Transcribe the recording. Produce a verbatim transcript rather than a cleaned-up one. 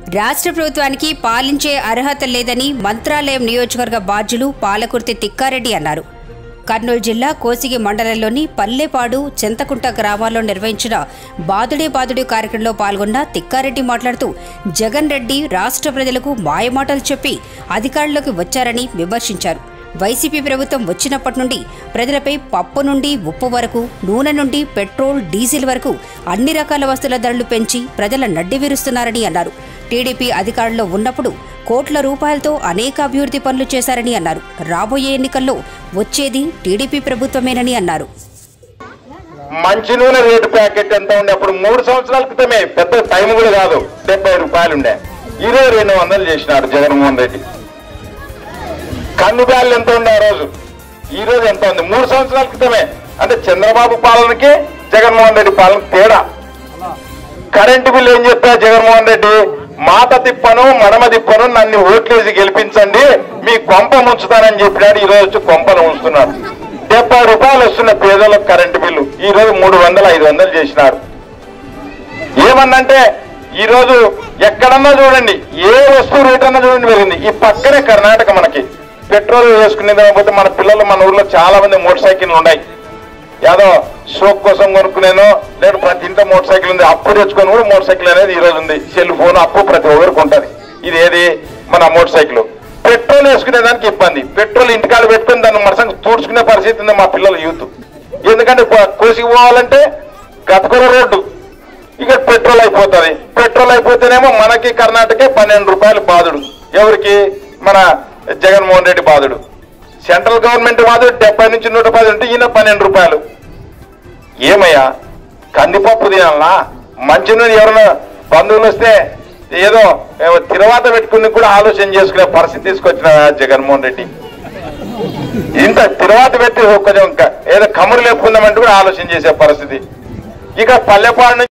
రాష్ట్ర ప్రభుత్వానికి పాలించే అర్హత లేదని మంత్రాలయం నియోజకవర్గ బాధ్యులు పాలకుర్తి తిక్కారెడ్డి అన్నారు. కర్నూలు జిల్లా కోసిగి మండలంలోని పల్లెపాడు, చింతకుంట గ్రామాల్లో నిర్వహించిన బాదుడే బాదుడే కార్యక్రమంలో పాల్గొన్న తిక్కారెడ్డి మాట్లాడుతూ జగన్ రెడ్డి రాష్ట్ర ప్రజలకు మాయమాటలు చెప్పి అధికారంలోకి వచ్చారని విమర్శించారు. వైసీపీ ప్రభుత్వం వచ్చినప్పటి నుండి ప్రజలపై పప్పు నుండి ఉప్పు వరకు, నూనె నుండి పెట్రోల్, డీజిల్ వరకు అన్ని రకాల వస్తువుల ధరలు పెంచి ప్రజల నడ్డి విరుస్తున్నారని అన్నారు. టీడీపీ అధికారంలో ఉన్నప్పుడు కోట్ల రూపాయలతో అనేక అభివృద్ధి పనులు చేశారని అన్నారు. రాబోయే ఎన్నికల్లో వచ్చేది టీడీపీ ప్రభుత్వమేనని అన్నారు. మంచి నూనె రేటు ప్యాకెట్ ఎంత ఉండే అప్పుడు మూడు సంవత్సరాల క్రితమే, పెద్ద టైం కూడా కాదు, డెబ్బై రూపాయలు ఉండే, ఇరవై రెండు వందలు చేసినారు జగన్మోహన్ రెడ్డి. కంది బ్యాలు ఎంత ఉండే ఆ రోజు, ఈ రోజు ఎంత ఉంది? మూడు సంవత్సరాల క్రితమే. అంటే చంద్రబాబు పాలనకి జగన్మోహన్ రెడ్డి పాలన తేడా. కరెంటు బిల్లు ఏం చెప్పా జగన్మోహన్ రెడ్డి? మాట తిప్పను మడమ తిప్పను, నన్ను ఓట్లేసి గెలిపించండి, మీ కొంప ముంచుతానని చెప్పినాడు. ఈ రోజు వచ్చి కొంపను ఉంచుతున్నాడు. డెబ్బై రూపాయలు వస్తున్న పేదలకు కరెంటు బిల్లు ఈ రోజు మూడు వందలు ఐదు వందలు చేసినారు. ఏమన్నంటే ఈ రోజు ఎక్కడన్నా చూడండి, ఏ వస్తువు రేట్ అన్నా చూడండి పెరిగింది. ఈ పక్కనే కర్ణాటక మనకి పెట్రోల్ వేసుకునేది కాకపోతే మన పిల్లలు మన ఊర్లో చాలా మంది మోటార్ సైకిళ్ళు ఉన్నాయి. ఏదో షోక్ కోసం కొనుక్కునేనో లేదు, ప్రతి ఇంట్లో మోటార్ సైకిల్ ఉంది. అప్పు తెచ్చుకొని కూడా మోటార్ సైకిల్ అనేది ఈ రోజు ఉంది. సెల్ ఫోన్ అప్పు ప్రతి ఒక్కరికి ఉంటుంది. ఇది ఏది మన మోటార్ సైకిల్. పెట్రోల్ వేసుకునే దానికి ఇబ్బంది. పెట్రోల్ ఇంటికాడ పెట్టుకుని దాన్ని మనసం తూడ్చుకునే పరిస్థితి ఉంది మా పిల్లల యూత్. ఎందుకంటే కోసికి పోవాలంటే గతకొర రోడ్డు, ఇక పెట్రోల్ అయిపోతుంది. పెట్రోల్ అయిపోతేనేమో మనకి కర్ణాటకే పన్నెండు రూపాయలు బాధుడు. ఎవరికి? మన జగన్మోహన్ రెడ్డి బాధుడు. సెంట్రల్ గవర్నమెంట్ బాధుడు డెబ్బై నుంచి నూట పది ఉంటే ఈయన పన్నెండు రూపాయలు. ఏమయ్యా, కందిపప్పు తినాలనా? మంచి నూనె ఎవరైనా బంధువులు వస్తే ఏదో తిరువాత పెట్టుకుని కూడా ఆలోచన చేసుకునే పరిస్థితి తీసుకొచ్చిన జగన్మోహన్ రెడ్డి. ఇంత తిరువాత పెట్టి కొంచెం ఏదో కమ్ములు లేపుకుందామంటే కూడా ఆలోచన చేసే పరిస్థితి. ఇక పల్లెపాడు